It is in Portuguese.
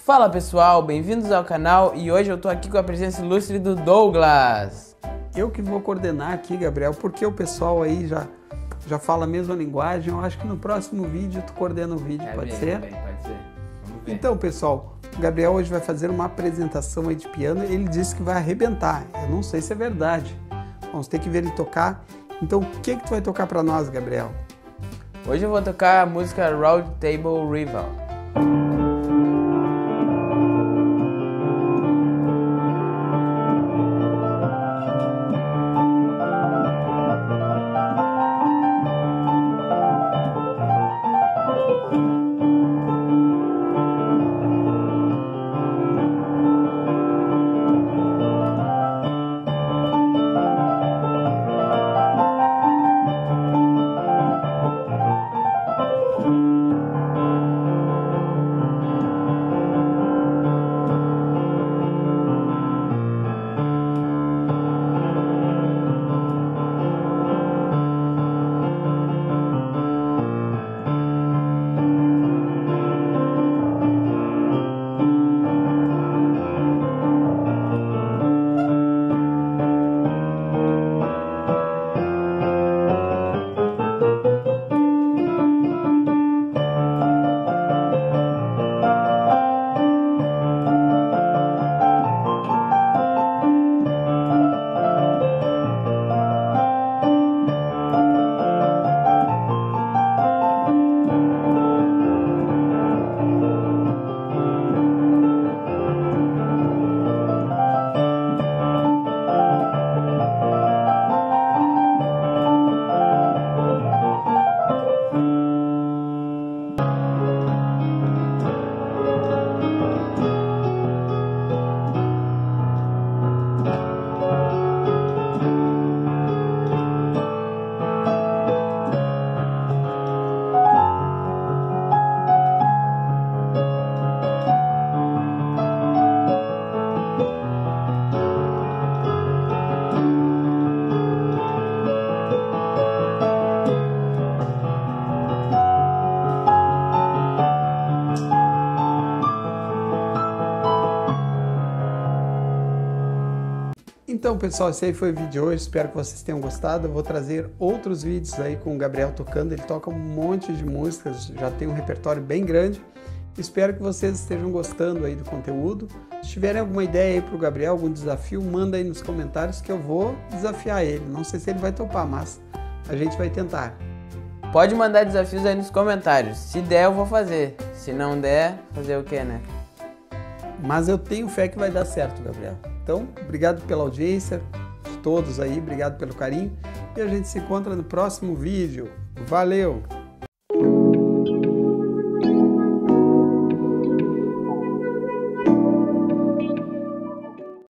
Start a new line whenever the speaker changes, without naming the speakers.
Fala pessoal, bem-vindos ao canal e hoje eu tô aqui com a presença ilustre do Douglas.
Eu que vou coordenar aqui, Gabriel, porque o pessoal aí já fala a mesma linguagem. Eu acho que no próximo vídeo tu coordena o vídeo, pode ser?
Pode ser. Vamos ver.
Então, pessoal, o Gabriel hoje vai fazer uma apresentação aí de piano. Ele disse que vai arrebentar. Eu não sei se é verdade. Vamos ter que ver ele tocar. Então, o que tu vai tocar para nós, Gabriel?
Hoje eu vou tocar a música Round Table Rival.
Então, pessoal, esse aí foi o vídeo de hoje. Espero que vocês tenham gostado. Eu vou trazer outros vídeos aí com o Gabriel tocando. Ele toca um monte de músicas, já tem um repertório bem grande. Espero que vocês estejam gostando aí do conteúdo. Se tiverem alguma ideia aí para o Gabriel, algum desafio, manda aí nos comentários que eu vou desafiar ele. Não sei se ele vai topar, mas a gente vai tentar.
Pode mandar desafios aí nos comentários. Se der, eu vou fazer. Se não der, fazer o quê, né?
Mas eu tenho fé que vai dar certo, Gabriel. Então, obrigado pela audiência de todos aí, obrigado pelo carinho. E a gente se encontra no próximo vídeo. Valeu!